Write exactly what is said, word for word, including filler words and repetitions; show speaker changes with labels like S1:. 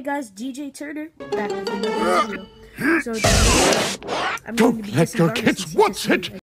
S1: Guys, D J Turder, back with another video. So, uh, I'm going to
S2: Don't
S1: be
S2: let your
S1: disemboweled
S2: kids
S1: since he
S2: watch
S1: just made
S2: it!